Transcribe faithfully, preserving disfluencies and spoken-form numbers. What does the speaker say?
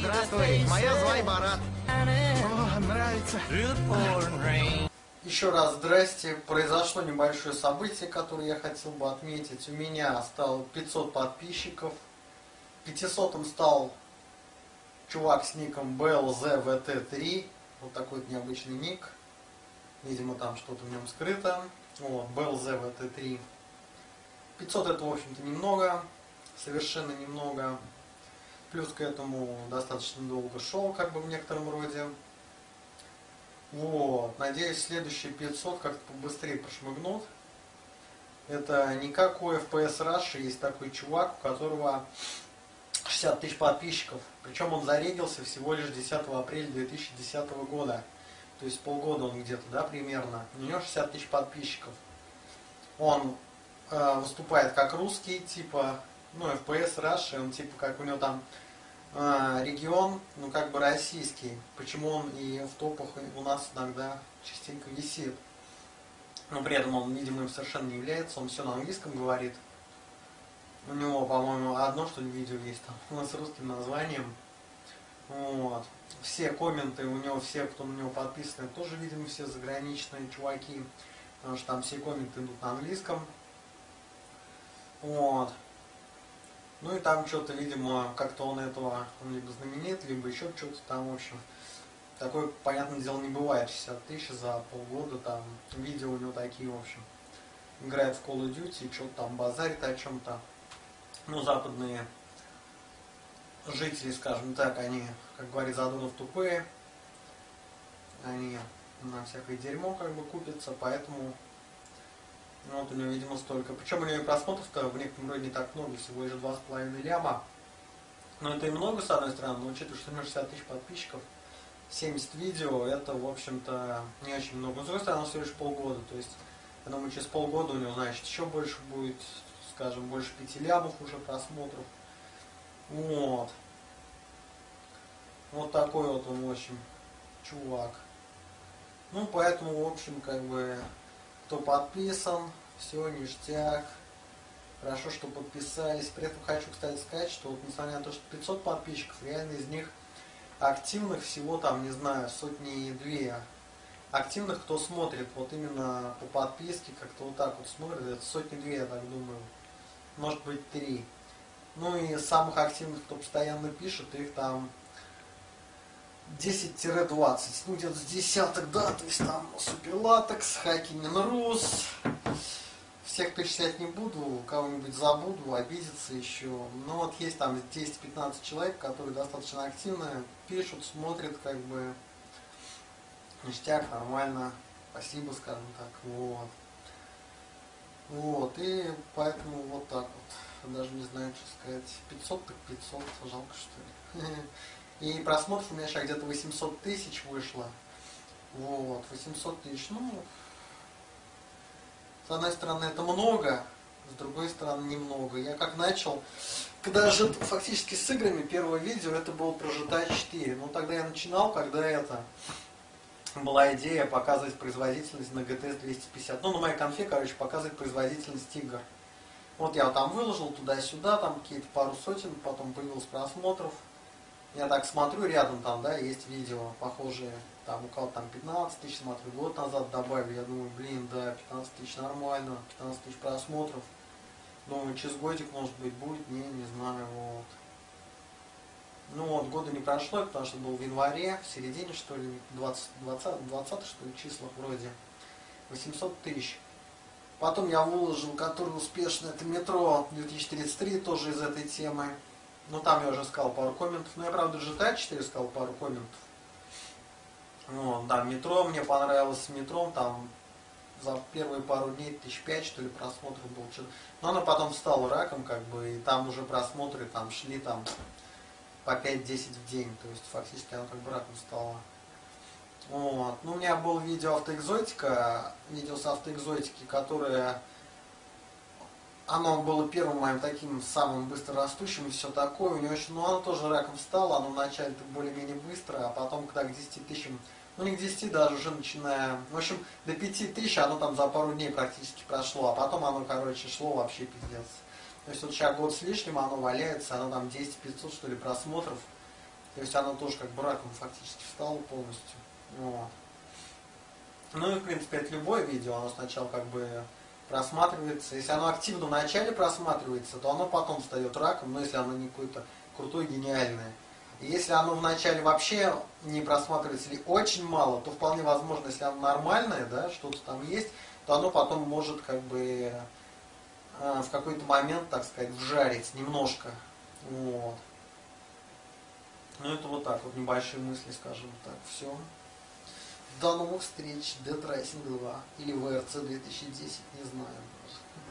Здравствуй, моя звай Барат. О, нравится. Еще раз здрасте. Произошло небольшое событие, которое я хотел бы отметить. У меня стало пятьсот подписчиков. пятисотым стал чувак с ником би эл зет ви ти три. Вот такой вот необычный ник. Видимо, там что-то в нем скрыто. Вот, би эл зет ви ти три. пятьсот это, в общем-то, немного. Совершенно немного. Плюс к этому достаточно долго шел, как бы в некотором роде. Вот. Надеюсь, следующие пятьсот как-то побыстрее прошмыгнут. Это никакой эф пи эс Russia. Есть такой чувак, у которого шестьдесят тысяч подписчиков. Причем он зарегился всего лишь десятого апреля две тысячи десятого года. То есть полгода он где-то, да, примерно. У него шестьдесят тысяч подписчиков. Он э, выступает как русский, типа, ну, эф пи эс Russia. Он типа, как у него там э, регион, ну, как бы российский. Почему он и в топах у нас иногда частенько висит. Но при этом он, видимо, им совершенно не является. Он все на английском говорит. У него, по-моему, одно, что ли, видео есть там с русским названием. Вот. Все комменты у него, все, кто на него подписаны, тоже, видимо, все заграничные чуваки. Потому что там все комменты идут на английском. Вот. Ну и там что-то, видимо, как-то он этого, он либо знаменит, либо еще что-то там, в общем. Такое, понятное дело, не бывает. шестьдесят тысяч за полгода, там, видео у него такие, в общем. Играет в Call of Duty, что-то там базарит о чем-то. Ну, западные жители, скажем так, они, как говорит Задонов, тупые. Они на всякое дерьмо как бы купятся, поэтому ну, вот у него, видимо, столько. Причем у него и просмотров-то в некотором роде не так много, всего лишь два с половиной ляма. Но это и много, с одной стороны, но учитывая, что у него шестьдесят тысяч подписчиков, семьдесят видео, это, в общем-то, не очень много. Но, с другой стороны, всего лишь полгода. То есть, я думаю, через полгода у него, значит, еще больше будет, скажем, больше пяти лямов уже просмотров. Вот. Вот такой вот он, в общем, чувак. Ну, поэтому, в общем, как бы, кто подписан, все, ништяк. Хорошо, что подписались. При этом хочу, кстати, сказать, что вот, несмотря на то, что пятьсот подписчиков, реально из них активных всего там, не знаю, сотни и две. Активных, кто смотрит, вот именно по подписке, как-то вот так вот смотрит, это сотни-две, я так думаю. Может быть, три. Ну и самых активных, кто постоянно пишет, их там десять-двадцать. Ну где-то с десяток, да, то есть там Суперлатекс, Хакинин Рус. Всех перечислять не буду, кого-нибудь забуду, обидеться еще. Но вот есть там десять-пятнадцать человек, которые достаточно активно пишут, смотрят, как бы ништяк, нормально. Спасибо, скажем так. Вот. Вот, и поэтому вот так вот. Даже не знаю, что сказать. пятьсот так пятьсот, жалко, что ли. И просмотров у меня сейчас где-то восемьсот тысяч вышло. Вот, восемьсот тысяч, ну, с одной стороны это много, с другой стороны немного. Я как начал, когда жил фактически с играми, первое видео это было про джи ти эй четыре. Ну, тогда я начинал, когда это была идея показывать производительность на джи ти эс двести пятьдесят. Ну, на моей конфе, короче, показывать производительность игр. Вот я там выложил туда-сюда, там какие-то пару сотен, потом появилось просмотров. Я так смотрю, рядом там, да, есть видео похожие, там у кого-то там пятнадцать тысяч, смотрю, год назад добавили, я думаю, блин, да, пятнадцать тысяч нормально, пятнадцать тысяч просмотров. Думаю, через годик, может быть, будет, не, не знаю, вот. Ну вот, года не прошло, потому что был в январе, в середине, что ли, двадцать, двадцать, двадцать, что ли, числах вроде, восемьсот тысяч. Потом я выложил, который успешно, это метро две тысячи тридцать три, тоже из этой темы. Ну там я уже сказал пару комментов, но я правда джи ти эй четыре сказал пару комментов. Ну, да, метро, мне понравилось с метро, там за первые пару дней тысяч пять, что ли, просмотров было. Но оно потом стало раком, как бы, и там уже просмотры там шли там по пять-десять в день, то есть фактически оно как бы раком стало. Вот. Ну, у меня было видео автоэкзотика, видео с автоэкзотики, которое, оно было первым моим таким самым быстрорастущим и все такое. У него еще, ну, оно тоже раком стало, оно вначале более-менее быстро, а потом, когда к десяти тысячам, ну не к десяти даже, уже начиная, в общем, до пяти тысяч оно там за пару дней практически прошло, а потом оно, короче, шло вообще пиздец. То есть вот сейчас год с лишним оно валяется, оно там десять пятьсот, что ли, просмотров. То есть оно тоже как бы раком фактически встало полностью. Вот. Ну и в принципе это любое видео, оно сначала как бы просматривается. Если оно активно в начале просматривается, то оно потом встает раком, но если оно не какое-то крутое, гениальное. И если оно вначале вообще не просматривается или очень мало, то вполне возможно, если оно нормальное, да, что-то там есть, то оно потом может как бы э, в какой-то момент, так сказать, вжарить немножко. Вот. Ну это вот так вот, небольшие мысли, скажем так. Все. До новых встреч. Dead Rising два или ви ар си две тысячи десять, не знаю.